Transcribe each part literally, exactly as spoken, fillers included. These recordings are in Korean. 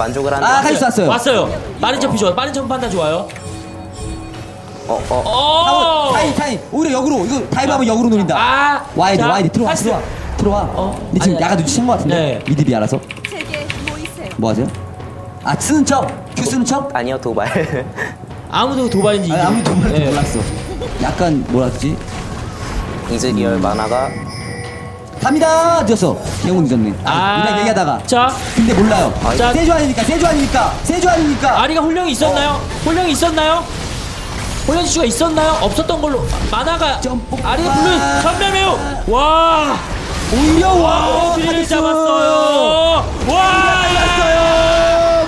만족을 한다. 아, 카직스 왔어요. 왔어요. 빠른 점프 좋아요. 빠른 점프 판단 좋아요. 어, 어. 어. 타임, 타임. 오히려 역으로. 이거 다이브하면 역으로 노린다. 아. 와이드, 자, 와이드. 들어와, 패스. 들어와. 들어와. 어. 근데 지금 아니, 약간 눈치챈 것 같은데. 네. 미드비 알아서. 뭐 하세요? 아, 쓰는 척? 큐 쓰는 척? 아니요, 도발. 아무도 도발인지 아니, 아무도 도발인지 네. 몰랐어. 약간 뭐라 했지? 이즈리얼 만화가 갑니다! 늦었어. 대웅 늦었네. 아, 아. 그냥 얘기하다가. 자. 근데 몰라요. 아, 자. 세주 아니니까, 세주 아니니까, 세주 아니니까. 아리가 홀령이 있었나요? 홀령이 있었나요? 홀령 지수가 있었나요? 없었던 걸로 만화가 점프. 아리가 블루 전멸 매우 와 오히려 와! 와 딜을 카직스! 잡았어요. 와 망했어요!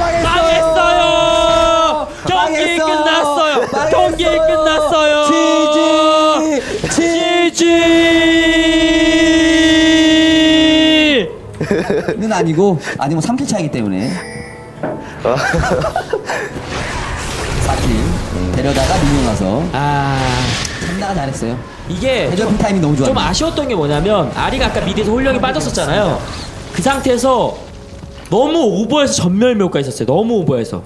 망했어요. 경기 망했어. 끝났어요. 망했어. 경기 끝났어요. 지지! 지지. 는 아니고 아니면 삼 킬 차이기 때문에 사 킬 데려다가 밀려나서 아 참나가 잘했어요. 이게 대접핀 타이밍 너무 좋아요. 좀 아쉬웠던 게 뭐냐면 아리가 아까 미드에서 홀령이 빠졌었잖아요. 그 상태에서 너무 오버해서 전멸 묘가 있었어요. 너무 오버해서.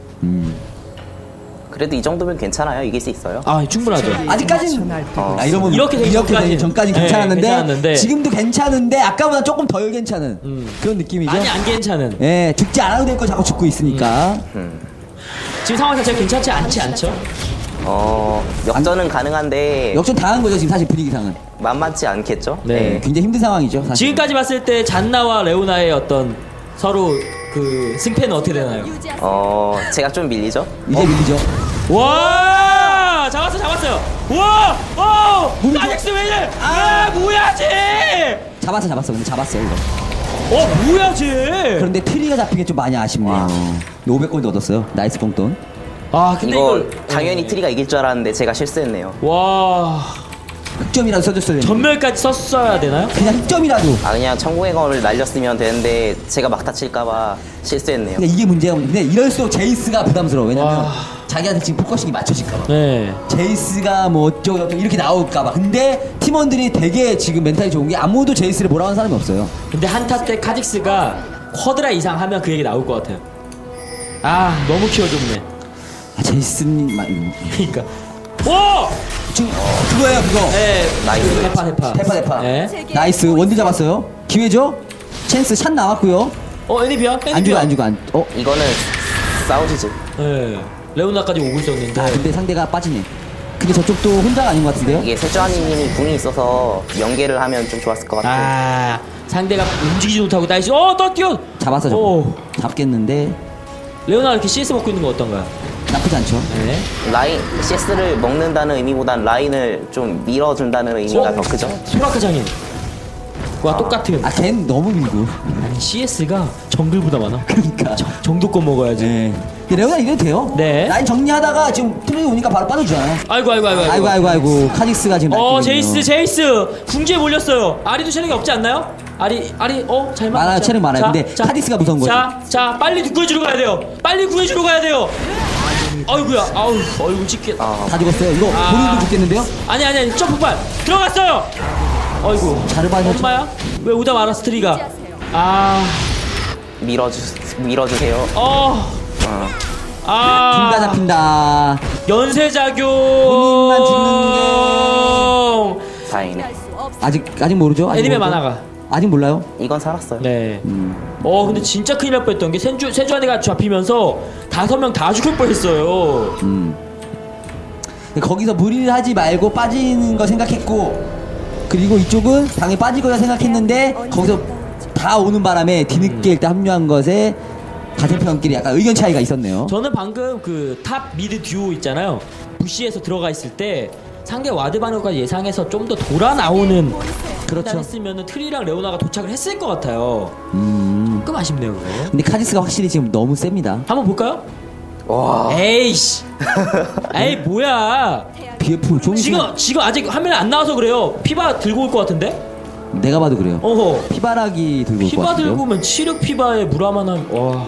그래도 이 정도면 괜찮아요. 이길 수 있어요. 아 충분하죠. 아직까지는 어. 아, 이러면 이렇게 되기 이렇게 전까지. 되기 전까지 네, 괜찮았는데, 괜찮았는데. 지금도 괜찮은데 아까보다 조금 덜 괜찮은 음. 그런 느낌이죠. 아니 안 괜찮은. 예, 죽지 않아도 될 거 자꾸 죽고 있으니까. 음. 지금 상황 자체가 괜찮지 않지 않죠? 어, 역전은 가능한데 역전 당한 거죠 지금 사실 분위기상은. 만만치 않겠죠? 네. 굉장히 힘든 상황이죠. 사실. 지금까지 봤을 때 잔나와 레오나의 어떤 서로 그 승패는 어떻게 되나요? 어, 제가 좀 밀리죠? 이제 밀리죠. 와 잡았어 잡았어요. 와 어! 몸이 카직스 왜 이래? 아 뭐야지? 잡았어 잡았어. 근데 잡았어요 이거. 어 뭐야지? 그런데 트리가 잡힌 게 좀 많이 아쉽네요. 오백 골도 얻었어요. 나이스 뽕돈. 아 근데 이거 이걸 당연히 트리가 이길 줄 알았는데 제가 실수했네요. 와 흑점이라도 써줬어야 되는데. 전멸까지 썼어야 되나요? 그냥 흑점이라도. 아, 그냥 천국의 검을 날렸으면 되는데 제가 막 다칠까봐 실수했네요. 근데 이게 문제가 근데 이럴수록 제이스가 부담스러워. 왜냐면 와. 자기한테 지금 포커싱이 맞춰질까봐. 네. 제이스가 뭐 어쩌고 저쩌고 이렇게 나올까봐. 근데 팀원들이 되게 지금 멘탈이 좋은 게 아무도 제이스를 뭐라고 하는 사람이 없어요. 근데 한타 때 카직스가 쿼드라 이상 하면 그 얘기 나올 것 같아요. 아 너무 키워줬네. 아 제이스님 마- 그러니까 오! 지금 그거예요 그거. 네. 나이스. 대파 대파. 대파 대파. 네. 나이스 원딜 잡았어요. 기회죠? 찬스 샷 나왔고요. 어 애니비야? 안 주고 애니비야. 안 주고 안. 어? 이거는 싸우지지. 네. 레오나까지 오고 있었는데. 아 근데 상대가 빠지네. 근데 저쪽도 혼자가 아닌 것 같은데요? 이게 세주아니님이 궁이 있어서 연계를 하면 좀 좋았을 것 같아요. 아 상대가 움직이지 못하고 나이스. 어또 뛰어. 잡았어 저거. 오. 잡겠는데 레오나 이렇게 씨에스 먹고 있는 거 어떤가요? 나쁘지 않죠. 네. 라인, 씨에스를 먹는다는 의미보단 라인을 좀 밀어준다는 의미가 더 크죠? 소라카 장인. 와 똑같은. 아 걘 너무 밀고. 아니 씨에스가 정글보다 많아. 그러니까. 정도껏 먹어야지. 네. 근데 레오나 이래도 돼요? 네. 라인 정리하다가 지금 트랙이 오니까 바로 빠져주잖아요. 아이고 아이고 아이고. 아이고 아이고 아이고 카직스가 지금 어 날뛰고 제이스 있네요. 제이스 궁지에 몰렸어요. 아리도 체력이 없지 않나요? 아리 아리 어잘 맞. 많아요, 체력 많아요. 근데 카디스가 무서운 거예요. 자자 빨리 구해주러 가야 돼요. 빨리 구해주러 가야 돼요. 아이고야 아우 얼굴 찍게. 어, 다 죽었어요. 이거 아. 본인도 죽겠는데요? 아니 아니 아니 점프발 들어갔어요. 아이고 자르바니 엄마야 왜 오다 말아 스트리가. 아 밀어주, 밀어주세요. 어. 어. 아 둘 다 잡힌다. 연쇄작용. 본인만 죽는 다행이네. 아직 아직 모르죠? 아직 애니메 모르죠? 만화가. 아직 몰라요? 이건 살았어요. 네. 음. 어 근데 진짜 큰일 날 뻔했던 게 세주 세주안이가 잡히면서 다섯 명 다 죽을 뻔했어요. 음. 근데 거기서 무리를 하지 말고 빠지는 거 생각했고, 그리고 이쪽은 당연히 빠질 거라 생각했는데 거기서 다 오는 바람에 뒤늦게 일단 합류한 것에 같은 편끼리 약간 의견 차이가 있었네요. 저는 방금 그 탑 미드 듀오 있잖아요. 부시에서 들어가 있을 때 상대 와드 반응까지 예상해서 좀 더 돌아 나오는 그렇죠. 했으면은 트리랑 레오나가 도착을 했을 것 같아요. 음. 조금 아쉽네요 그거. 근데 카직스가 확실히 지금 너무 셉니다. 한번 볼까요? 와. 에이씨. 에이 뭐야? 비에프 좀 지금 지금 아직 화면에 안 나와서 그래요. 피바 들고 올 것 같은데? 내가 봐도 그래요. 어허. 피바라기 들고 올 것 피바 같은데요. 들고 오면 치력 피바에 물하만한 와.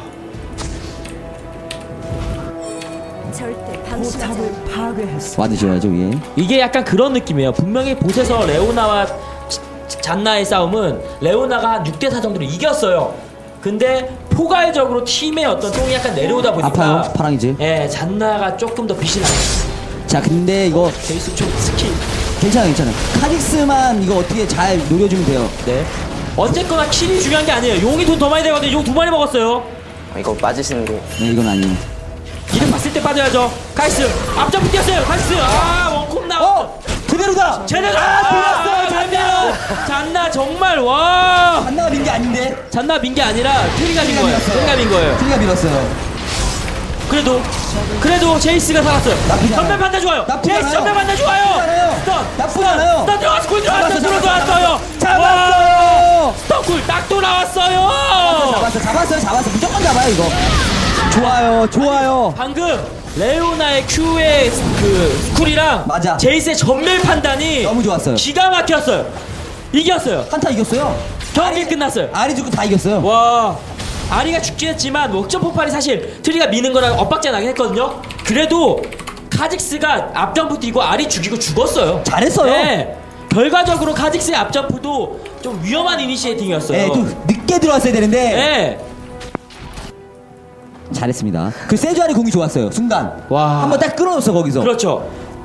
절대 방심하지 않아. 와드 지어야죠 위에. 이게 약간 그런 느낌이에요. 분명히 보스에서 레오나와 치- 잔나의 싸움은 레오나가 한 육 대 사 정도로 이겼어요. 근데 포괄적으로 팀의 어떤 똥이 약간 내려오다 보니까 아파요, 파랑이지. 예, 잔나가 조금 더 빛이 나요. 자, 근데 이거 제이스 좀 스킬. 괜찮아, 괜찮아. 카직스만 이거 어떻게 잘 노려주면 돼요. 네. 어쨌거나 킬이 중요한 게 아니에요. 용이 돈 더 많이 되거든요. 용 두 마리 먹었어요. 어, 이거 빠지시는 게 네, 이건 아니에요. 이름 봤을 때 빠져야죠. 카이스 앞점 뛰었어요. 카이스 아 원콤 나왔어. 어! 그대로다! 제대로 아, 아, 잔나 잔나 정말 와 잔나가 민 게 아닌데? 잔나 민 게 아니라 트리가 민 거예요. 트리가 민 거예요. 트리가 밀었어요. 그래도 그래도 제이스가 살았어요. 나쁘지 않아요. 전면 반대 좋아요. 나쁘지 제이스 않아요. 전면 반대 좋아요. 나쁘지 않아요. 스턴 나쁘지 않아요. 스턴 들어갔어. 골 들어갔어. 잡았어, 들어 잡았어. 들어왔어요. 잡았어요! 스턴 골딱 돌아왔어요. 잡았어, 잡았어요, 잡았어. 무조건 잡아요, 이거. 좋아요, 좋아요. 방금 레오나의 Q의 그 스쿨이랑 맞아. 제이스의 전멸 판단이 너무 좋았어요. 기가 막혔어요. 이겼어요. 한타 이겼어요. 경기 끝났어요. 아리 죽고 다 이겼어요. 와 아리가 죽긴 했지만 웍점 폭발이 사실 트리가 미는 거랑 엇박자 나긴 했거든요. 그래도 카직스가 앞점프 뛰고 아리 죽이고 죽었어요. 잘했어요. 네. 결과적으로 카직스의 앞점프도 좀 위험한 이니시에이팅이었어요. 네, 좀 늦게 들어왔어야 되는데. 네. 잘했습니다. 그 세주안의 공이 좋았어요. 순간. 와. 한번 딱 끊어줬어, 거기서. 그렇죠.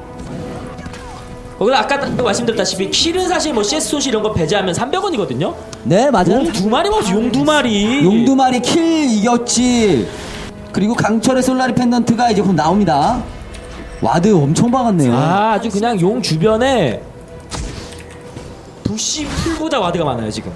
거기서 아까 또 말씀드렸다시피 킬은 사실 뭐 씨에스 소시 이런 거 배제하면 삼백 원이거든요. 네, 맞아요. 용 두 마리 먹었어. 용 두 마리. 용 두 마리 킬 이겼지. 그리고 강철의 솔라리 펜던트가 이제 곧 나옵니다. 와드 엄청 박았네요. 아, 아주 그냥 용 주변에 부시 풀보다 와드가 많아요 지금.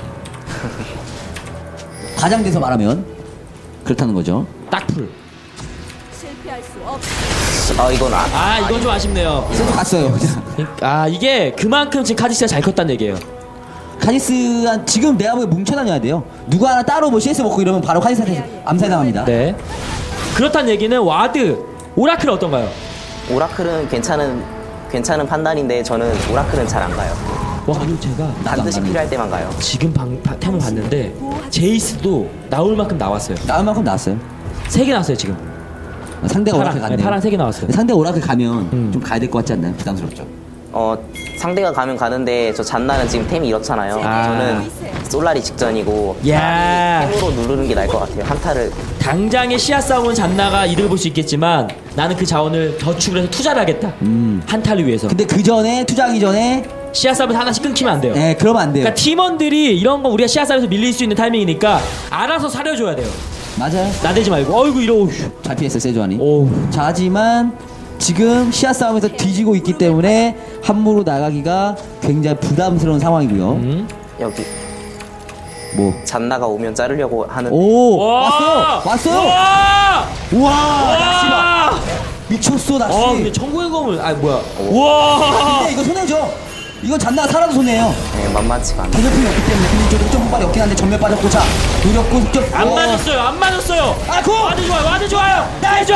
과장돼서 말하면 그렇다는 거죠. 딱 풀. 실패할 수 없어. 아 이건 아, 아 이건 좀 아쉽네요. 세주 갔어요. 그냥. 아 이게 그만큼 지금 카직스가 잘 컸다는 얘기예요. 카지스 지금 내가 보기엔 뭉쳐다녀야 돼요. 누구 하나 따로 뭐 씨에스 먹고 이러면 바로 카지스한테 암살당합니다. 네. 그렇다는 얘기는 와드 오라클 어떤가요? 오라클은 괜찮은 괜찮은 판단인데 저는 오라클은 잘 안 가요. 와 그리고 제가 나도 안 반드시 가네. 필요할 때만 가요. 지금 방 바- 템을 봤는데 제이스도 나올 만큼 나왔어요. 나올 만큼 나왔어요. 세 개 나왔어요 지금. 상대가 파랑, 오라클 갔네요. 네, 파랑 세 개 나왔어요. 근데 상대가 오라클 가면 음. 좀 가야 될 것 같지 않나요? 부담스럽죠. 어 상대가 가면 가는데 저 잔나는 지금 템이 이렇잖아요. 아. 저는 솔라리 직전이고 야. 템으로 누르는 게 나을 것 같아요. 한타를 당장의 시야 싸움은 잔나가 이득을 볼 수 있겠지만 나는 그 자원을 저축을 해서 투자를 하겠다. 음. 한타를 위해서. 근데 그 전에 투자하기 전에 시야 싸움을 하나씩 끊기면 안 돼요. 예, 그러면 안 돼요. 그러니까 팀원들이 이런 거 우리가 시야 싸움에서 밀릴 수 있는 타이밍이니까 알아서 사려줘야 돼요. 맞아요. 나대지 말고. 어이구 이러고. 잘 피했어요, 세주안이. 오. 자, 하지만 지금 시야 싸움에서 뒤지고 있기 때문에 함부로 나가기가 굉장히 부담스러운 상황이고요. 음. 여기 뭐. 잔나가 오면 자르려고 하는. 오, 와! 왔어요. 왔어요. 와! 우와, 낚시 봐. 와! 미쳤어, 낚시. 어, 근데 천국의 검을 아 뭐야? 와! 근데 이거 손해죠. 이거 잔나가 살아도 손해예요. 네, 만만치가 않아요. 전멸품이 없기 때문에. 근데 이쪽 흑점 폭발이 없긴 한데 전멸 빠졌고, 자, 노렸고 흑점. 안 어. 맞았어요. 안 맞았어요. 아, 고! 와드 좋아요. 와드 좋아요. 나이스!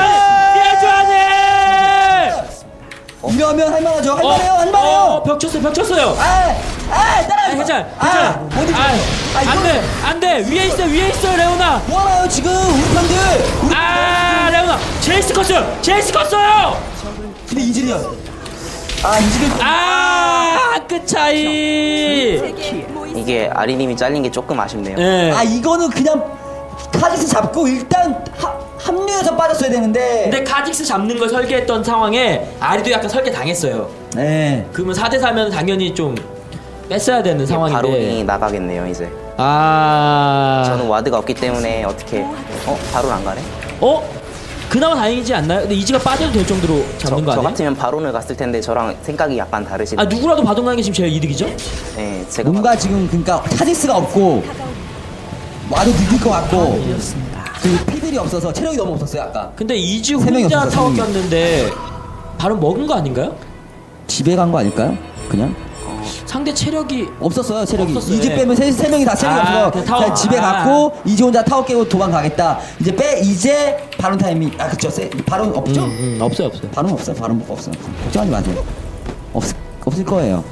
예주하네. 이러면 할만하죠. 할만해요, 할만해요. 어, 벽 쳤어요. 벽 쳤어요. 아, 아, 따라. 아, 괜찮아. 아, 괜찮아. 어디? 아, 아, 안 이거 돼. 안 돼. 위에 있어. 위에 있어. 레오나. 뭐하나요 지금 우리 편들? 우리 아, 레오나. 제이스 컸어요. 제이스 컸어요. 근데 이즈리언. 아, 이즈리언. 아, 끝 차이. 세계 모이스. 이게 아리님이 잘린 게 조금 아쉽네요. 네. 아, 이거는 그냥 카지스 잡고 일단 하, 합류해서 빠졌어야 되는데. 근데 카직스 잡는 걸 설계했던 상황에 아리도 약간 설계 당했어요. 네. 그러면 사 대 사면 당연히 좀 뺐어야 되는 상황인데. 바론이 나가겠네요 이제. 아. 저는 와드가 없기 때문에 어떻게 어 바론 안 가네? 어? 그나마 다행이지 않나요? 근데 이지가 빠져도 될 정도로 저, 잡는 거 저 아니에요? 같으면 바론을 갔을 텐데 저랑 생각이 약간 다르시네. 아 누구라도 바동 가는 게 지금 제일 이득이죠? 네, 제가 뭔가 지금 그러니까 카지스가 없고 와도 늦을 것 같고 그 피들이 없어서 체력이 너무 없었어요 아까. 근데 이지 세 명이 혼자 없었어, 타워 세 명이. 꼈는데 바로 먹은 거 아닌가요? 집에 간 거 아닐까요? 그냥 상대 체력이 없었어요 체력이. 없었어요, 이즈 예. 빼면 세, 세 명이 다 체력이 아, 없어서 그냥 타워- 그냥 집에 아. 갔고 이즈 혼자 타워 깨고 도망가겠다. 이제 빼 이제 바론 타이밍. 아 그쵸 세, 바론 없죠? 음, 음, 없어요 없어요. 바론 없어요. 바론 없어. 걱정하지 마세요. 없 없을 거예요.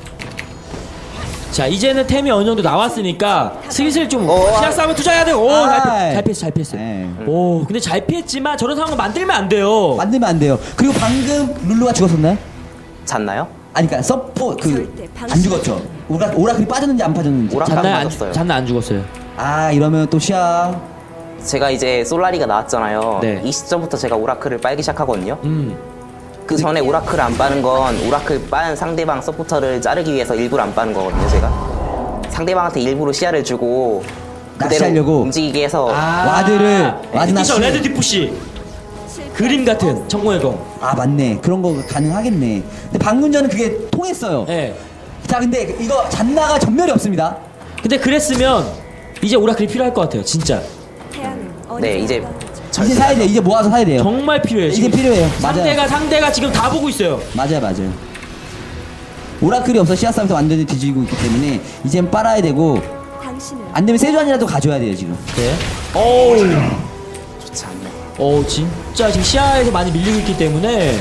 자 이제는 템이 어느 정도 나왔으니까 슬슬 좀 어, 시야 싸움에 투자해야 돼요. 오, 잘, 아이. 피, 잘 피했어 잘 피했어. 네. 오 근데 잘 피했지만 저런 상황을 만들면 안 돼요. 만들면 안 돼요. 그리고 방금 룰루가 죽었었나요? 잤나요? 아니 그러니까 서포 그 절대 안 방심. 죽었죠. 오라 오라클이 빠졌는지 안 빠졌는지. 오라- 잔나 안 맞았어요. 잔나 안 죽었어요. 아 이러면 또 시야 제가 이제 솔라리가 나왔잖아요. 네. 이 시점부터 제가 오라클을 빨기 시작하거든요. 음. 그 전에 오라클을 안 빠는 건 오라클 빤 상대방 서포터를 자르기 위해서 일부러 안 빠는 거거든요, 제가. 상대방한테 일부러 시야를 주고 그대로 낚시하려고. 움직이게 해서 아, 와드를, 와드 그쵸, 낚시. 레드 디푸시 그림 같은 천공의 검. 아 맞네. 그런 거 가능하겠네. 근데 방문전은 그게 통했어요. 예. 자 근데 이거 잔나가 전멸이 없습니다. 근데 그랬으면 이제 오라클이 필요할 것 같아요, 진짜. 네, 이제 이제 사야 돼. 이제 모아서 사야 돼요. 정말 필요해요. 이게 지금. 필요해요. 맞아요. 상대가 상대가 지금 다 보고 있어요. 맞아요, 맞아요. 오라클이 없어 씨앗 싸움에서 완전히 뒤지고 있기 때문에 이젠 빨아야 되고 안 되면 세주안이라도 가져야 돼요 지금. 네. 어우, 좋지 않네. 어 진짜 지금 시야에서 많이 밀리고 있기 때문에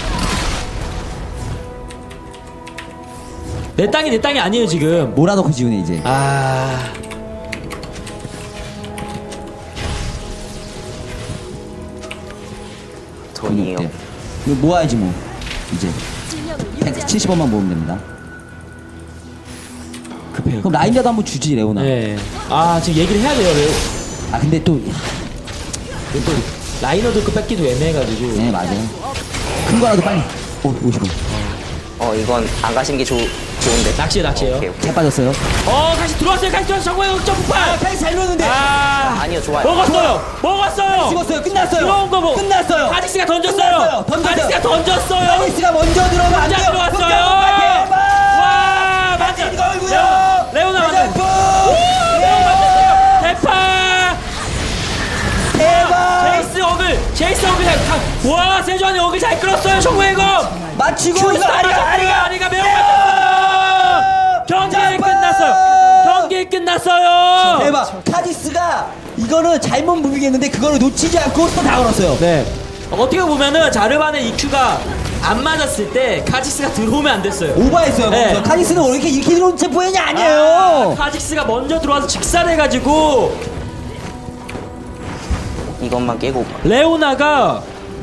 내 땅이 내 땅이 아니에요 지금. 몰아넣고 지우네 이제. 아. 돈이요. 어때? 이거 모아야지 뭐. 이제 백칠십 원만 모으면 됩니다. 급해요. 그럼 라인이라도 한번 주지 레오나. 네. 아 지금 얘기를 해야 돼요. 레오. 아 근데 또 또 라이너들 거 뺏기도 애매해가지고. 네 맞아요. 큰 거라도 빨리. 오 오십 원. 어, 이건 안 가신 게 좋, 좋은데. 낚시에 낚시에요. 오케이, 오케이. 잘 빠졌어요. 어 다시 들어왔어요. 다시 들어왔어요. 정보의 극점 폭발. 다시 잘 넣었는데. 아 아니요, 좋아요. 먹었어요. 먹었어요. 찍었어요. 끝났어요. 들어온 거 뭐. 끝났어요. 카직스가 던졌어요. 끝났어요. 던졌어요. 카직스가 던졌어요. 카직스가 먼저 들어오면 안 혼자 돼요. 들어왔어요. 대박. 와 맞아. 이거 얼굴이요. 레오- 레오나 맞아. 대장품. 레오 맞았어요. 대파. 대박. 제이스 어글. 제이스 어글 잘. 가- 와 세주안이 어글 잘 끌었어요. 정우의 검. 맞히고 큐스 이거 아리가 아리가 아리가 아리가 매우 맞았어요. 경기 끝났어요. 경기 끝났어요. 대박. 카디스가 이거는 잘못 무빙했는데 그거를 놓치지 않고 또 다 걸었어요. 네. 어떻게 보면은 자르반의 이큐가 안 맞았을 때 카직스가 들어오면 안 됐어요. 오버했어요. 네. 거기서. 카디스는 원래 이렇게 이렇게 들어온 챔프이 아, 아니에요. 카직스가 먼저 들어와서 직살해가지고 이것만 깨고. 레오나가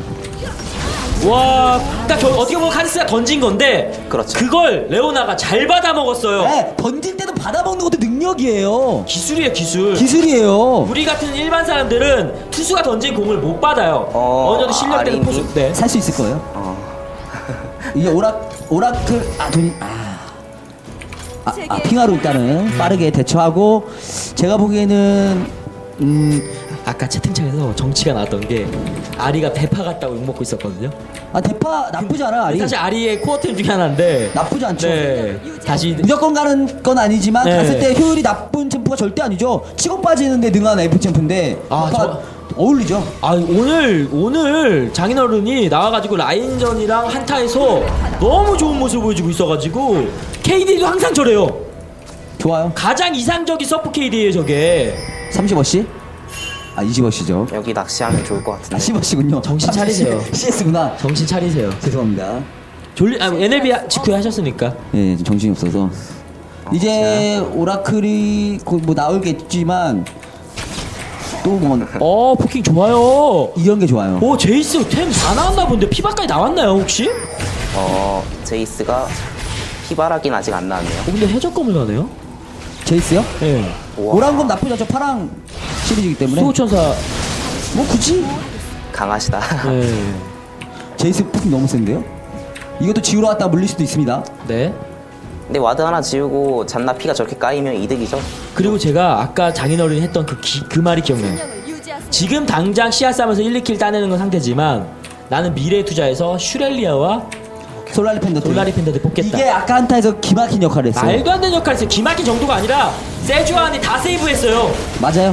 와, 딱 겨- 어떻게 보면 카직스가 던진 건데 그렇죠. 그걸 레오나가 잘 받아 먹었어요. 네, 던질 때도 받아먹는 것도 능력이에요. 기술이에요, 기술. 기술이에요. 우리 같은 일반 사람들은 투수가 던진 공을 못 받아요. 어, 어느 정도 실력되는 아, 포수. 아린이? 네. 살 수 있을 거예요. 어. 이게 오라 오라클 아 돈이 아. 아, 아 핑하로 일단은 빠르게 대처하고 제가 보기에는 음. 아까 채팅창에서 정치가 나왔던 게 아리가 대파 같다고 욕먹고 있었거든요. 아 대파 나쁘지 않아 아리. 사실 아리의 코어템 중에 하나인데 나쁘지 않죠. 네. 다시 무조건 가는 건 아니지만 네. 갔을 때 효율이 나쁜 챔프가 절대 아니죠. 치고 빠지는데 능한 F 챔프인데 아, 대파 저- 어울리죠. 아 오늘 오늘 장인어른이 나와가지고 라인전이랑 한타에서 너무 좋은 모습을 보여주고 있어가지고 케이디도 항상 저래요. 좋아요. 가장 이상적인 서프 케이디예요 저게. 삼십 원씩? 아 이십 원씩이죠. 여기 낚시하면 좋을 것 같은데. 아 십 원씩군요. 정신 차리세요. 씨에스구나. 정신 차리세요. 죄송합니다. 졸리 아 엔엘비 직후에 하셨으니까. 예, 좀 정신이 없어서. 이제 오라클이 곧 뭐 나올겠지만 또 뭐 어 포킹 좋아요. 이런 게 좋아요. 오 제이스 템 다 나왔나 본데 피바까지 나왔나요 혹시? 어 어, 제이스가 피바라긴 아직 안 나왔네요. 근데 해적검을 가네요? 제이스요? 예. 우와. 노란검 나쁘지 않죠. 파랑 시리즈이기 때문에. 수호천사. 뭐 굳이 강하시다. 네. 제이스 폭이 너무 센데요? 이것도 지우러 왔다 물릴 수도 있습니다. 네. 근데 와드 하나 지우고 잔나 피가 저렇게 까이면 이득이죠. 그리고 제가 아까 장인어른이 했던 그, 기, 그 말이 기억나요. 지금 당장 씨앗 싸면서 일, 이 킬 따내는 건 상태지만 나는 미래에 투자해서 슈렐리아와 솔라리 팬더 솔라리 팬더들 뽑겠다. 이게 아까 한타에서 기막힌 역할을 했어요. 말도 안 되는 역할을 했어요. 기막힌 정도가 아니라 세주안이 다 세이브했어요. 맞아요.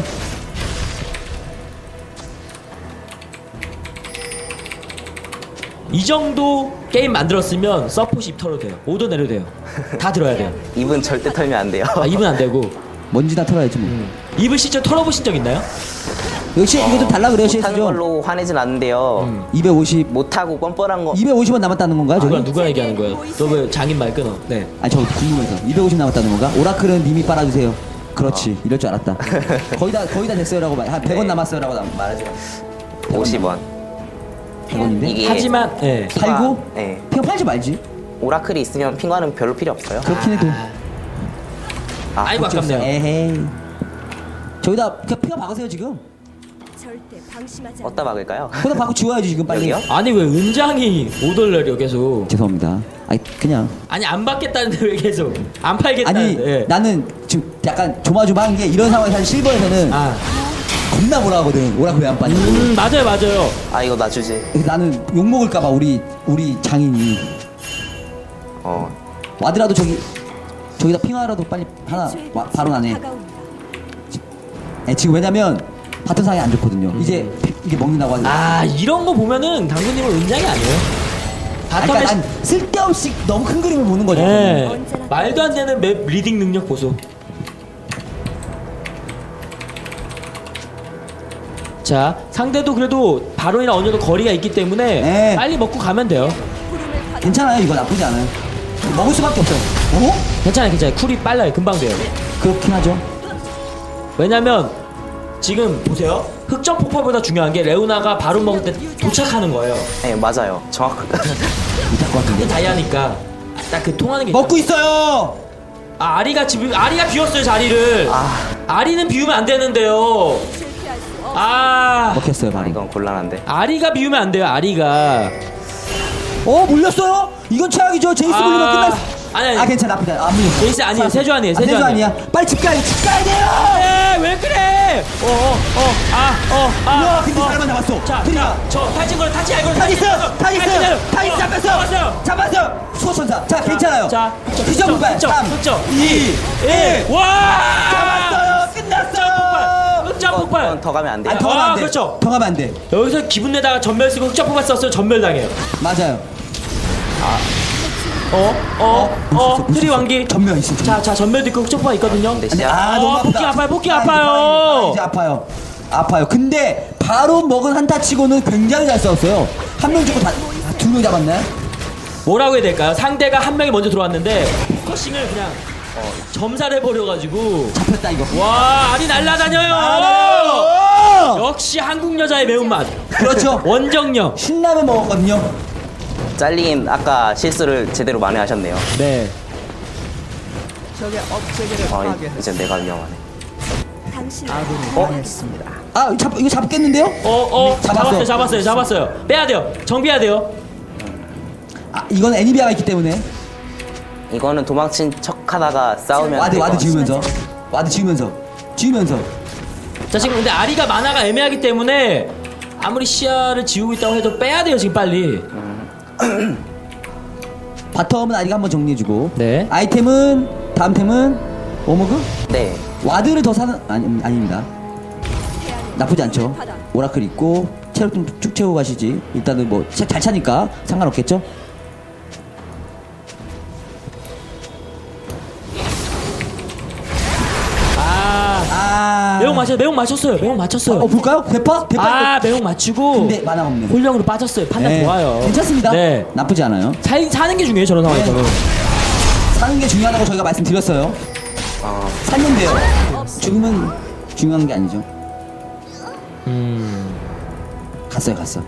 이 정도 게임 만들었으면 서폿 입 털어도 돼요. 오도 내려도 돼요. 다 들어야 돼요. 입은 절대 털면 안 돼요. 아, 입은 안 되고. 먼지나 털어야지 뭐. 입을 실제 털어보신 적 있나요? 역시 이거 좀 달라 그래요, 못하는 씨에스죠. 걸로 화내진 않는데요. 음. 이백오십, 못하고 뻔뻔한 거. 이백오십 원 남았다는 건가요, 저기? 누가 누가 얘기하는 거예요? 너 왜 장인 말 끊어? 네. 아니 저 궁금해서 이백오십 남았다는 건가? 오라클은 님이 빨아주세요. 그렇지, 이럴 줄 알았다. 거의 다 거의 다 됐어요라고 말, 한 백 원 남았어요라고 나- 말하지 마. 오십 원. 백 원인데? 이게 하지만 예. 팔고? 네. 그냥 팔지 말지. 오라클이 있으면 핑과는 별로 필요 없어요. 그렇긴 해도. 아, 아이고 아깝네요. 에헤이. 저기다 그냥 피가 박으세요 지금. 절대 방심하지 어디다 박을까요? 그거 받고 지워야지 지금 빨리. 여기요? 아니 왜 은장이 못 올려요 계속? 죄송합니다. 아니 그냥 아니 안 받겠다는데 왜 계속 안 아니 팔겠다는데? 나는 지금 약간 조마조마한 게 이런 상황에서 사실 실버에서는 아, 겁나 뭐라 하거든. 오라클 왜안 빠지고. 음 맞아요 맞아요. 아 이거 나 주지. 그래서 나는 욕 먹을까봐 우리 우리 장인이 어. 와드라도 저기 저기다 핑하라도 빨리 하나 와, 바로 나네. 다가옵니다. 예, 지금 왜냐면 바텀 상황이 안 좋거든요. 이제 이게 먹는다고 하죠. 아 이런 거 보면은 당구님은 은장이 아니에요. 아, 그러니까 바텀에 난 쓸데없이 너무 큰 그림을 보는 거죠. 네. 말도 안 되는 맵 리딩 능력 보소. 자 상대도 그래도 바론이랑 어느 정도 거리가 있기 때문에 네. 빨리 먹고 가면 돼요. 구름을 받아 괜찮아요. 이거 나쁘지 않아요. 먹을 수밖에 없어요. 어? 괜찮아요 괜찮아요. 쿨이 빨라요. 금방 돼요. 그렇긴 하죠. 왜냐면 지금 보세요. 흑점 폭발보다 중요한 게 레오나가 바론 먹을 때 도착하는 거예요. 네 맞아요. 정확. 못할 것 같은데. 다이아니까 딱 그 통하는 게 먹고 있어요. 아 아리가 지금 아리가 비웠어요 자리를. 아, 아리는 비우면 안 되는데요. 실패할 수 없. 아 먹혔어요, 아 바로. 이건 곤란한데. 아리가 비우면 안 돼요. 아리가. 어, 물렸어요? 이건 최악이죠. 제이스 아, 물리면 끝날. 아니, 아니. 아, 괜찮아. 나쁘지 않아. 안 물렸어. 제이스 아니에요. 살았어. 세주 아니에요. 아, 세주 세주 아니에요. 아니야. 빨리 집 가야 돼. 집 가야 돼요. 에, 왜 그래? 어, 어, 어, 아, 어, 아. 우와, 근데 어. 사람만 잡았어. 자, 드디어. 자, 저 탈진 거를 타치 알고 타이스! 타이스! 타이스 잡혔어! 잡았어요. 잡았어! 수호천사. 자, 괜찮아요. 자, 휘정 분발. 흑점, 삼, 흑점, 이, 일. 와! 잡았어요. 끝났어. 흑점 이건 폭발. 더 가면 안 돼요. 아니, 더 가면 아, 안 돼. 그렇죠. 더 가면 안 돼. 여기서 기분 내다가 전멸 쓰고 흑점 폭발 썼으면 전멸 당해요. 맞아요. 어, 어, 어, 트리 왕기. 전면 있어. 자, 자, 전멸도 있고 흑점 폭발 있거든요. 네, 근데 시작. 아, 어, 너무 아프다. 복귀 아파요, 복귀 아, 아파요. 이제 아파요. 아파요. 근데 바로 먹은 한타 치고는 굉장히 잘 싸웠어요. 한 명 주고 다두 명 잡았나요? 뭐라고 해야 될까요? 상대가 한 명이 먼저 들어왔는데 포커싱을 그냥 어, 점사를 해버려가지고 잡혔다 이거. 와 알이 날라다녀요. 아, 역시 한국 여자의 매운맛. 그렇죠. 원정력. 신라면 먹었거든요. 짤님 아까 실수를 제대로 만회하셨네요. 네. 아 이- 이제 내가 위험하네. 당신 어? 아, 잡, 이거 잡겠는데요? 어, 어, 잡았어요. 잡았어요, 잡았어요, 잡았어요. 빼야 돼요. 정비해야 돼요. 아, 이건 애니비아가 있기 때문에 이거는 도망친 척하다가 싸우면 와드 될것 와드 같아요. 지우면서 와드 지우면서 지우면서 자 지금 근데 아리가 만화가 애매하기 때문에 아무리 시야를 지우고 있다고 해도 빼야 돼요 지금 빨리. 바텀은 아직 한번 정리해주고 네. 아이템은 다음 템은 오머그 네. 와드를 더 사는 아니 음, 아닙니다. 나쁘지 않죠. 오라클 있고 체력 좀 쭉 채우고 가시지. 일단은 뭐 잘 차니까 상관없겠죠. 아, 아 매운 맞췄, 매운 맞췄어요, 매운 맞췄어요. 어 볼까요? 대파 대파 아, 매운 맞추고. 근데 만화 없네. 홀령으로 빠졌어요. 판단 네, 좋아요. 괜찮습니다. 네. 나쁘지 않아요. 사, 사는 게 중요해요 저런 상황에서는. 네. 사는 게 중요하다고 저희가 말씀드렸어요. 어, 살면 돼요. 죽으면 중요한 게 아니죠. 음. 갔어요, 갔어.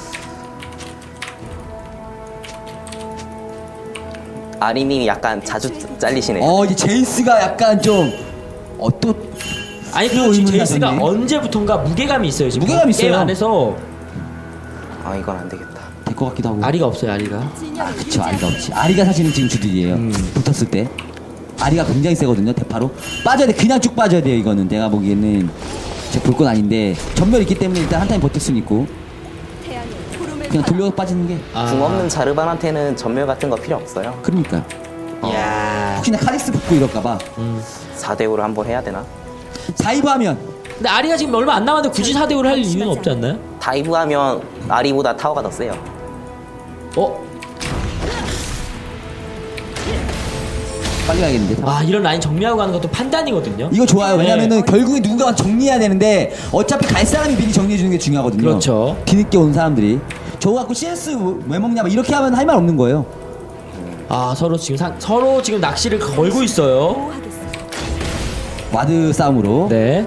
아리님이 약간 자주 잘리시네요. 어 이제 제이스가 약간 좀 어 또 아니 또 그리고 지금 의문이 제이스가 나셨네. 언제부턴가 무게감이 있어요 지금. 무게감이 게임 있어요. 안에서 아 이건 안 되겠다. 될 것 같기도 하고. 아리가 없어요 아리가. 아 그쵸 아리가 없지. 아리가 사실은 지금 주딜이에요. 음. 붙었을 때 아리가 굉장히 세거든요. 대파로 빠져야 돼. 그냥 쭉 빠져야 돼요. 이거는 내가 보기에는 제 볼 건 아닌데 전멸 있기 때문에 일단 한 타임 버틸 수는 있고 태양의 구름을 그냥 받아 돌려 빠지는 게 아. 궁 없는 자르반한테는 전멸 같은 거 필요 없어요. 그러니까 이야. 혹시나 카리스 붙고 이럴까봐 음. 사 대 오로 한번 해야 되나? 다이브 하면 근데 아리가 지금 얼마 안 남았는데 굳이 사 대 오를 할 이유는 없지 않나요? 다이브 하면 아리보다 타워가 더 세요. 어? 빨리 가야겠는데. 아 이런 라인 정리하고 가는 것도 판단이거든요. 이거 좋아요. 네. 왜냐면은 결국에 누군가가 정리해야 되는데 어차피 갈 사람이 미리 정리해주는 게 중요하거든요. 그렇죠. 뒤늦게 온 사람들이 저거 갖고 씨에스 왜 먹냐 막 이렇게 하면 할 말 없는 거예요. 아 서로 지금 상, 서로 지금 낚시를 걸고 있어요. 보호하겠습니다. 와드 싸움으로 네.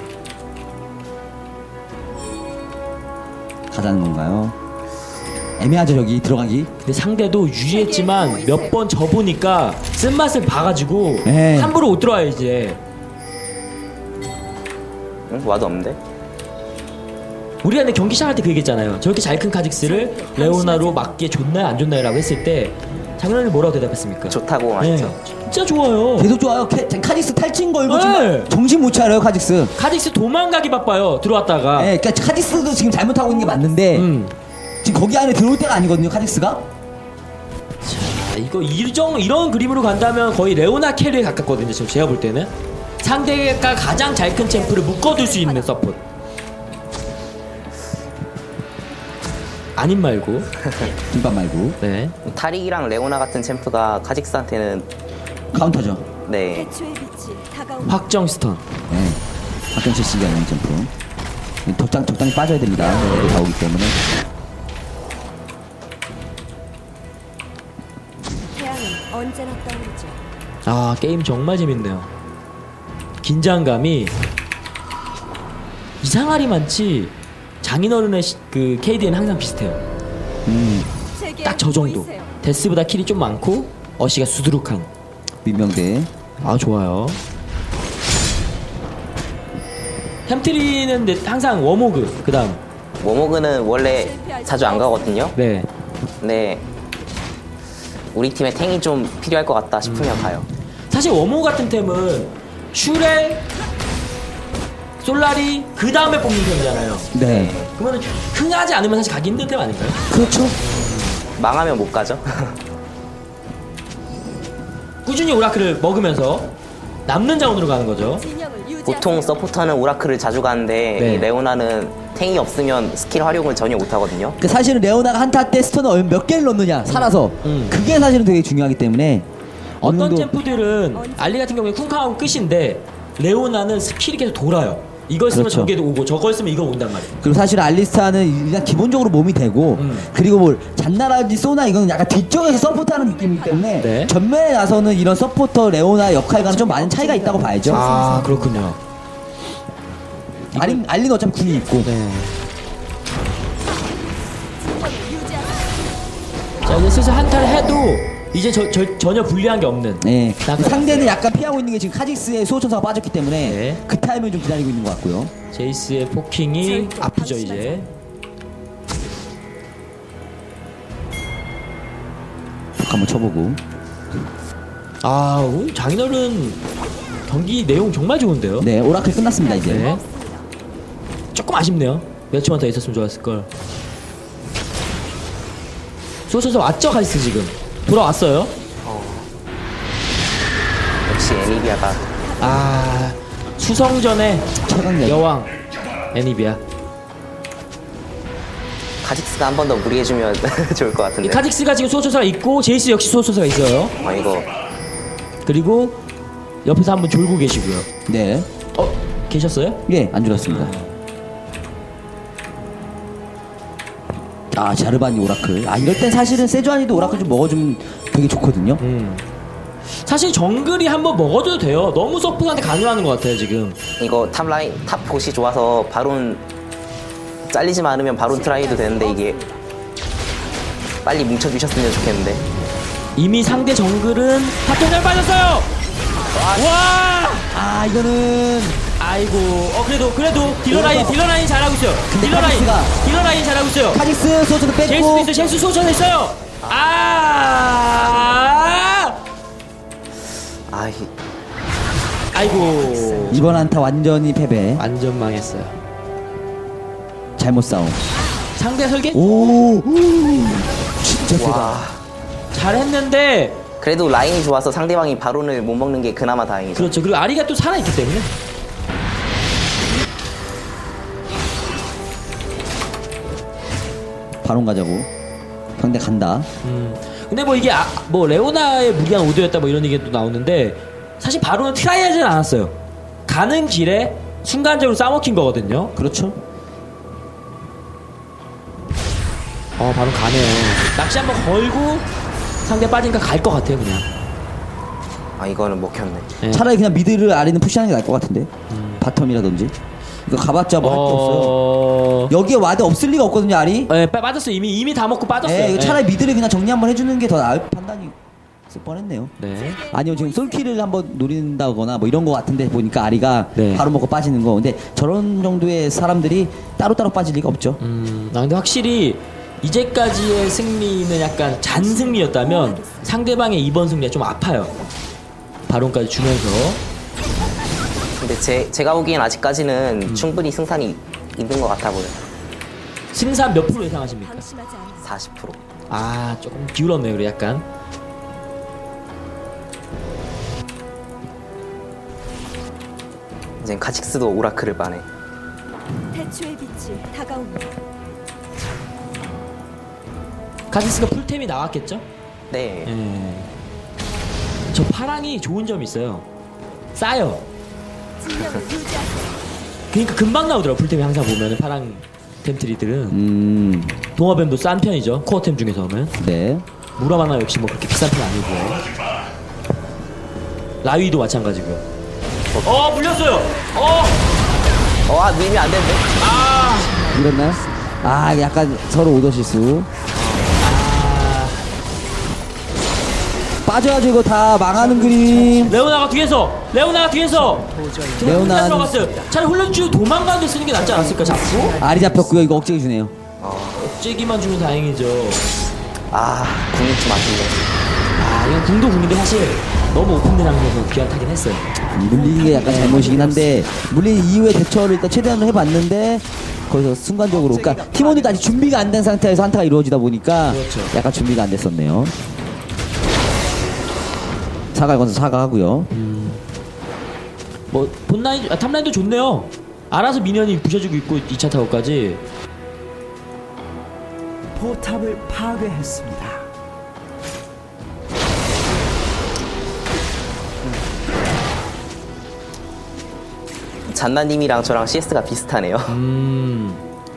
가자는 건가요? 애매하죠 저기 들어가기. 근데 상대도 유리했지만 몇 번 져보니까 쓴맛을 봐가지고 네. 함부로 못 들어와요 이제. 응? 와도 없는데? 우리가 근데 경기 시작할 때 그 얘기했잖아요. 저렇게 잘 큰 카직스를 레오나로 맞기에 좋나요 안 좋나요 라고 했을 때 장현이 뭐라고 대답했습니까? 좋다고 하셨죠. 네, 진짜 좋아요. 계속 좋아요. 캐, 카직스 탈진 걸고 네. 지금 정신 못 차려요 카직스. 카직스 도망가기 바빠요. 들어왔다가. 네, 그러니까 카직스도 지금 잘못하고 있는 게 맞는데 음. 지금 거기 안에 들어올 때가 아니거든요 카직스가. 아, 이거 일정 이런 그림으로 간다면 거의 레오나 캐리에 가깝거든요. 지금 제가 볼 때는 상대가 가장 잘 큰 챔프를 묶어둘 수 있는 서폿. 아님 말고. 김밥 말고 네. 타릭이랑 레오나 같은 챔프가 카직스한테는 카운터죠. 네 해초의 빛이 다가온 확정 스턴. 네. 박경철 씨가 하는 점프. 적당 적당히 빠져야 됩니다. 애들 다 오기 때문에. 태양은 언제나 떠오르죠. 아 게임 정말 재밌네요. 긴장감이 이상하리 많지. 장인어른의 시- 그 케이디는 항상 비슷해요. 음, 제게 딱 저 정도. 보이세요. 데스보다 킬이 좀 많고 어시가 수두룩한. 민명대. 아 좋아요. 햄트리는 근데 항상 워모그 그다음. 워모그는 원래 자주 안 가거든요. 네. 근데 우리 팀에 탱이 좀 필요할 것 같다 싶으면 음. 가요. 사실 워모 같은 템은 슈렐, 솔라리 그 다음에 뽑는 템이잖아요. 네. 그러면 흥하지 않으면 사실 가기 힘든 템 아닌가요? 그렇죠. 망하면 못 가죠. 꾸준히 오라클을 먹으면서 남는 자원으로 가는 거죠. 진영을 유지하세요. 보통 서포터는 오라클을 자주 가는데 네. 이 레오나는 탱이 없으면 스킬 활용을 전혀 못 하거든요. 그 사실은 레오나가 한타 때 스턴을 몇 개를 넣느냐 살아서 음. 그게 사실은 되게 중요하기 때문에 어느 어떤 정도 챔프들은 알리 같은 경우에 쿵쾅하고 끝인데 레오나는 스킬이 계속 돌아요. 이걸 쓰면 그렇죠. 저게 오고 저걸 쓰면 이거 온단 말이에요. 그리고 사실 알리스타는 일단 기본적으로 몸이 되고 음. 그리고 뭐 잔나라지 소나 이거는 약간 뒤쪽에서 서포트하는 느낌이기 때문에 네. 전면에 나서는 이런 서포터 레오나 역할과는 좀 많은 차이가 있다고 봐야죠. 아 그렇군요. 알린 알린 어차피 군이 있고. 네. 진영을 유지하세요. 자 이제 슬슬 한타를 해도 이제 저, 저, 전혀 불리한 게 없는. 네. 나- 상대는 약간 피하고 있는 게 지금 카직스의 수호천사가 빠졌기 때문에 네. 그 타임을 좀 기다리고 있는 것 같고요. 제이스의 포킹이 아프죠 이제. 푹 한번 쳐보고. 아 오늘 장인어른 경기 내용 정말 좋은데요. 네, 오라클 끝났습니다 이제. 네. 조금 아쉽네요. 며칠만 더 있었으면 좋았을 걸. 소소서 왔죠 카이스 지금 돌아왔어요. 역시 애니비아가 아 수성전의 최강자. 여왕 애니비아. 카직스가 한 번 더 무리해주면 좋을 것 이 같은데. 카직스가 지금 소소서가 있고 제이스 역시 소소서가 있어요. 아 이거 그리고 옆에서 한번 졸고 계시고요. 네. 어 계셨어요? 예, 안 줄었습니다. 아, 자르바니 오라클. 아, 이럴 땐 사실은 세주안이도 오라클 좀 먹어주면 되게 좋거든요. 음. 사실 정글이 한번 먹어도 돼요. 너무 서폿한테 강요하는 것 같아요 지금. 이거 탑 라인 탑 보시 좋아서 바론 잘리지 않으면 바론 트라이 해도 되는데 이게 빨리 뭉쳐주셨으면 좋겠는데. 이미 상대 정글은 파편을 빠졌어요. 와. 아, 이거는 아이고. 어 그래도 그래도 딜러 라인 딜러 라인 잘하고 있어요. 근데 딜러 라인 카직스가- 딜러 라인 잘하고 있어요. 카직스 소스도 제이스도 뺐고. 있어요. 제이스 소천했어요. 아. 아 이- 아이고. 이번 한타 완전히 패배. 완전 망했어요. 잘못 싸움. 상대 설계 오, 오 진짜 세다. 와. 잘했는데 그래도 라인이 좋아서 상대방이 바론을 못 먹는 게 그나마 다행이죠. 그렇죠. 그리고 아리가 또 살아있기 때문에. 바론 가자고. 상대 간다. 음. 근데 뭐 이게 아, 뭐 레오나의 무리한 오더였다 뭐 이런 얘기가 또 나오는데 사실 바로는 트라이 하진 않았어요. 가는 길에 순간적으로 싸먹힌 거거든요. 그렇죠. 어 바로 가네요. 낚시 한번 걸고 상대 빠지니까 갈 것 같아요 그냥. 아 이거는 먹혔네. 네. 차라리 그냥 미드를 아래는 푸시하는 게 나을 것 같은데. 바텀이라든지. 이거 가봤자 뭐 할 게 없어요. 어... 여기에 와드 없을 리가 없거든요, 아리. 네, 빠- 빠졌어요. 이미 이미 다 먹고 빠졌어요. 네, 이거 네. 차라리 미드를 그냥 정리 한번 해주는 게 더 나을 판단이. 쓸 뻔했네요. 네. 아니요 지금 솔킬을 한번 노린다거나 뭐 이런 거 같은데 보니까 아리가 네. 바로 먹고 빠지는 거. 근데 저런 정도의 사람들이 따로따로 빠질 리가 없죠. 음, 아, 근데 확실히 이제까지의 승리는 약간 잔승리였다면 상대방의 이번 승리가 좀 아파요. 바론까지 주면서. 근데 제, 제가 보기엔 아직까지는 충분히 승산이 있는 것 같아 보여요. 승산 몇 프로 예상하십니까? 방심하지 않아. 사십 퍼센트. 아, 조금 기울었네요, 그래 약간. 이제 카직스도 오라클을 빠네. 태초의 빛이 다가옵니다. 카직스가 풀템이 나왔겠죠? 네. 예. 저 파랑이 좋은 점이 있어요. 싸요. 진영을 유지하세요. 그러니까 금방 나오더라고, 풀템이 항상 보면은 파랑 템트리들은. 음, 동화뱀도 싼 편이죠, 코어템 중에서는. 네. 무라마나 역시 뭐 그렇게 비싼 편 아니고요. 라위도 마찬가지고요. 어, 물렸어요. 어, 어, 아, 밀면 안 되는데? 아, 이랬나요? 아 약간 서로 오더 실수. 빠져야죠 이거 다 망하는 그림. 레오나가 뒤에서, 레오나가 뒤에서. 레오나는- 들어갔어요. 차라리 훈련주 도망가는데 쓰는 게 낫지 않았을까, 자꾸? 알이 잡혔고요. 이거 억제기 주네요. 째기만 주면 다행이죠. 아, 궁이 좀 아쉽네. 아, 이건 궁도 궁인데 사실 너무 오픈된 상태에서 귀환타긴 했어요. 물리는 게 약간 잘못이긴 한데 물린 이후에 대처를 일단 최대한 해봤는데 거기서 순간적으로 그러니까 팀원들도 아직 준비가 안 된 상태에서 한타가 이루어지다 보니까 그렇죠. 약간 준비가 안 됐었네요. 사갈 건서 사과하고요. 뭐 본라인, 아, 탑라인도 좋네요. 알아서 미니언이 부셔주고 있고 이 차 타워까지. 포탑을 파괴했습니다. 잔나님이랑 저랑 씨에스가 비슷하네요. 음,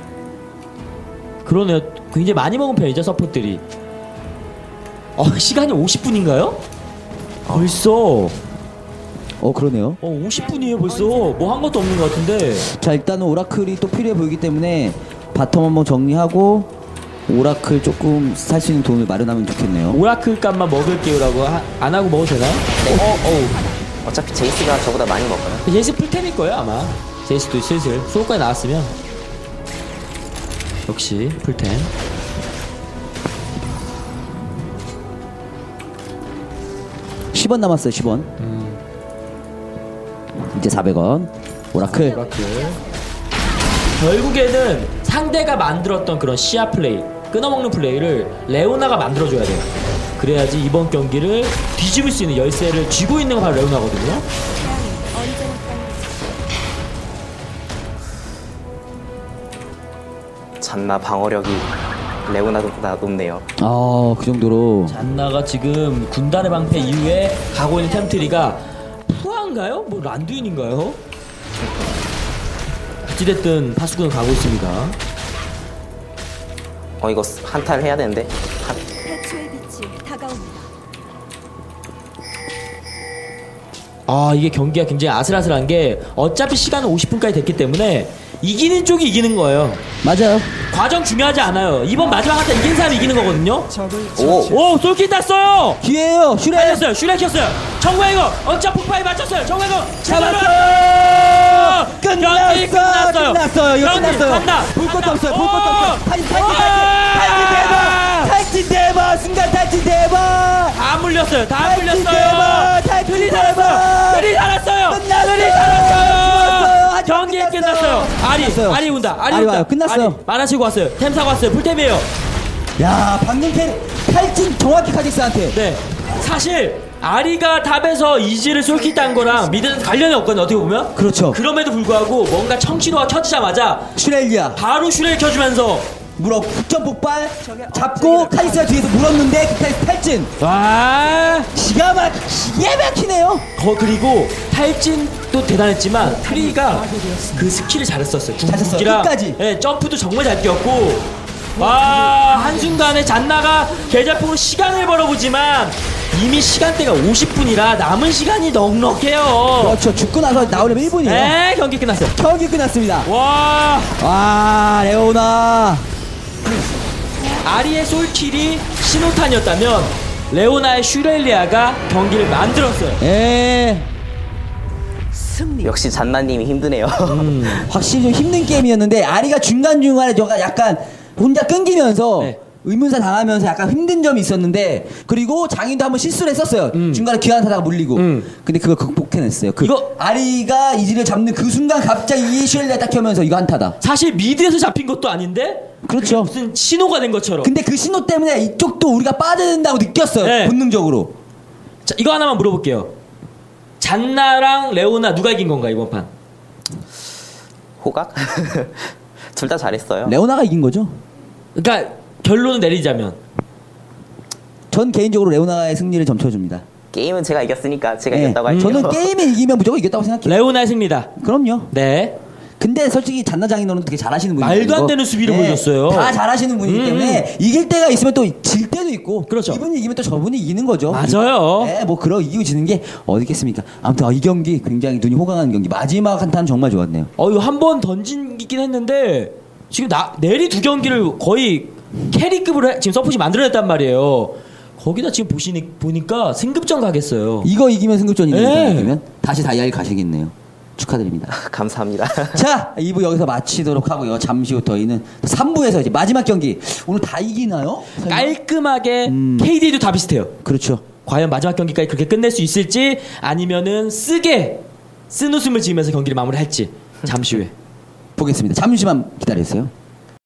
그러네요. 굉장히 많이 먹은 편이죠, 서포트들이. 어, 시간이 오십 분인가요? 벌써. 어 그러네요. 어, 오십 분이에요 벌써. 뭐 한 것도 없는 것 같은데. 자 일단은 오라클이 또 필요해 보이기 때문에 바텀 한번 정리하고 오라클 조금 살 수 있는 돈을 마련하면 좋겠네요. 오라클 값만 먹을게요라고 하, 안 하고 먹어도 되나요? 네. 어, 어. 어차피 제이스가 저보다 많이 먹어요. 제이스 풀템일 거예요 아마. 제이스도 슬슬 수호까지 나왔으면 역시 풀템. 십 원 남았어요. 십 원. 음, 이제 사백 원. 오라클. 오라클. 결국에는 상대가 만들었던 그런 시야 플레이, 끊어먹는 플레이를 레오나가 만들어줘야 돼요. 그래야지 이번 경기를 뒤집을 수 있는 열쇠를 쥐고 있는 건 바로 레오나거든요. 태양은 언제나 떠오르죠. 잔나 방어력이 레오나보다 높네요. 아, 그 정도로. 잔나가 지금 군단의 방패 이후에 가고 있는 템트리가 푸아인가요? 뭐 란두인인가요? 어찌됐든 파수꾼은 가고 있습니다. 어, 이거 한타를 해야 되는데. 한, 태초의 빛이 다가옵니다. 아, 이게 경기가 굉장히 아슬아슬한 게 어차피 시간은 오십 분까지 됐기 때문에 이기는 쪽이 이기는 거예요. 맞아요. 과정 중요하지 않아요. 이번 마지막 한타 이긴 사람이 이기는 거거든요. 적을 오! 오, 솔킷 땄어요. 기회예요. 슈레. 알렸어요. 슈렉 켰어요. 정말 이거 억자 폭파에 맞췄어요. 정말 이거 잡았어요. 끝났어. 경기 끝났어요. 끝났어요. 이거 경기 끝났어요. 간다. 볼 것도 없어요. 볼 오! 것도 없어요. 탈진, 탈진, 오! 탈진, 탈진 대박. 탈진 대박. 순간 탈진 대박. 다 물렸어요. 다 탈진 물렸어요. 대박. 탈진 들이 대박. 살았어요. 들이 살았어요. 끝났어요. 들이 죽었어요. 살았어요. 하지만 경기 끝났어요. 끝났어요. 아리, 끝났어요. 아리 온다. 아리, 아리 온다. 와요. 끝났어요. 아리, 만화치고 왔어요. 템 사고 왔어요. 풀템이에요. 야, 방금 캐 탈진 정확히 카직스한테. 네. 사실 아리가 탑에서 이지를 솔킷 딴 거랑 미드는 관련이 없거든요. 어떻게 보면. 그렇죠. 그럼에도 불구하고 뭔가 청취도가 켜지자마자 슈렐리아 바로 슈레를 켜주면서 물어 국전 폭발 잡고 카직스가 뒤에서 물었는데 그 탈- 탈진 와. 기가 막 기가 막히네요. 거 그리고 탈진도 대단했지만 트리가 그 스킬을 잘했었어요. 잘 썼어요. 궁극기랑, 끝까지. 예, 점프도 정말 잘 뛰었고, 와, 한순간에 잔나가 계좌폭으로 시간을 벌어보지만 이미 시간대가 오십 분이라 남은 시간이 넉넉해요. 그렇죠. 죽고 나서 나오려면 일 분이에요. 네, 경기 끝났어요. 경기 끝났습니다. 와, 와, 레오나 아리의 솔킬이 신호탄이었다면 레오나의 슈렐리아가 경기를 만들었어요. 예. 승리. 역시 잔나님이 힘드네요. 확실히 좀 힘든 게임이었는데 아리가 중간중간에 저가 약간 혼자 끊기면서 네. 의문사 당하면서 약간 힘든 점이 있었는데 그리고 장인도 한번 실수를 했었어요. 중간에 귀환타다가 물리고. 음. 근데 그걸 극복해냈어요. 그 이거- 아리가 이지를 잡는 그 순간 갑자기 이 슈엘리아 딱 켜면서 이거 한타다. 사실 미드에서 잡힌 것도 아닌데 그렇죠. 무슨 신호가 된 것처럼. 근데 그 신호 때문에 이쪽도 우리가 빠져야 된다고 느꼈어요. 네. 본능적으로. 자, 이거 하나만 물어볼게요. 잔나랑 레오나 누가 이긴 건가 이번 판? 호각? 둘 다 잘했어요. 레오나가 이긴 거죠. 그러니까 결론을 내리자면 전 개인적으로 레오나의 승리를 점쳐줍니다. 게임은 제가 이겼으니까 제가 네. 이겼다고 할게요. 저는 게임에 이기면 무조건 이겼다고 생각해요. 레오나의 승리다. 그럼요. 네. 근데 솔직히 잔나장인어는 되게 잘하시는 분이에요. 말도 안 이거. 되는 수비를 네, 보여줬어요. 다 잘하시는 분이기 음. 때문에 이길 때가 있으면 또 질 때도 있고. 그렇죠. 이분이 이기면 또 저분이 이기는 거죠. 맞아요. 네, 뭐 그러 이기고 지는 게 어디 있겠습니까? 아무튼 이 경기 굉장히 눈이 호강하는 경기. 마지막 한타는 정말 좋았네요. 어 이거 한 번 던진긴 했는데 지금 나 내리 두 경기를 거의 캐리급으로 해- 지금 서폿이 만들어냈단 말이에요. 거기다 지금 보시니 보니까 승급전 가겠어요. 이거 이기면 승급전이네요. 네. 이거 이기면 다시 다이아를 가시겠네요. 축하드립니다. 감사합니다. 자, 이 부 여기서 마치도록 하고요. 잠시 후 저희는 삼 부에서 이제 마지막 경기. 오늘 다 이기나요? 설마? 깔끔하게 음. 케이디도 다 비슷해요. 그렇죠. 과연 마지막 경기까지 그렇게 끝낼 수 있을지 아니면은 쓰게 쓴 웃음을 지으면서 경기를 마무리할지 잠시 후에. 보겠습니다. 잠시만 기다려주세요.